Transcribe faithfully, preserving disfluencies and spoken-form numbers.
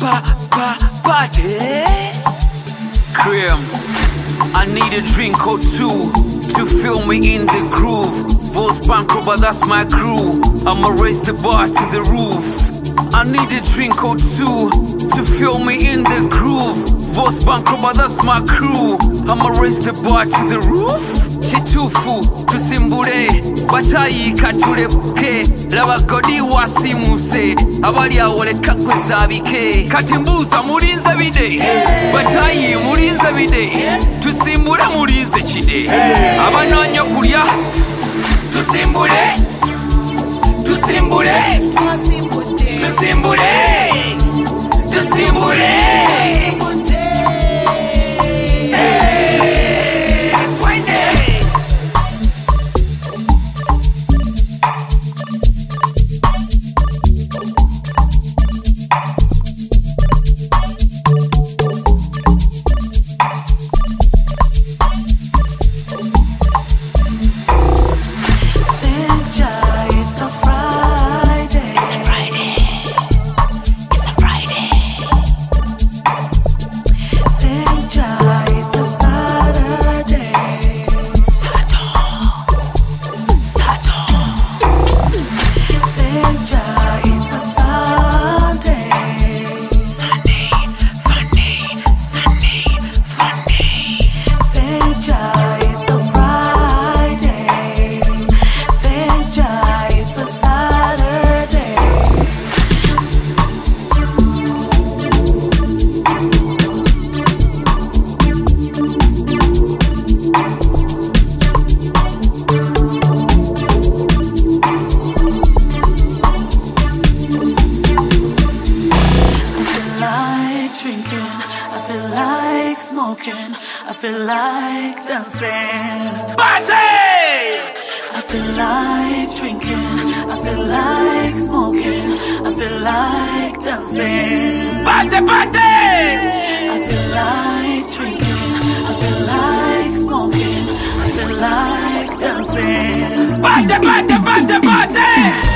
pa, pa, party. Cream, I need a drink or two to feel me in the groove. Vols Banco, but that's my crew. I'ma raise the bar to the roof. I need a drink or two to feel me in the groove. Vols Banco, but that's my crew. I'ma raise the bar to the roof. Chitufu, tusimbule, batayi katulebuke. Laba godi wasimuse, abali awole kakwe zabike. Katimbuza mulinze bide, batayi mulinze bide. Tusimbule mulinze chide, abananya kulya. Tusimbule, tusimbule, tusimbule, tusimbule. I feel like dancing. Party! I feel like drinking. I feel like smoking. I feel like dancing. Party, party! I feel like drinking. I feel like smoking. I feel like dancing. Party, party, party, party!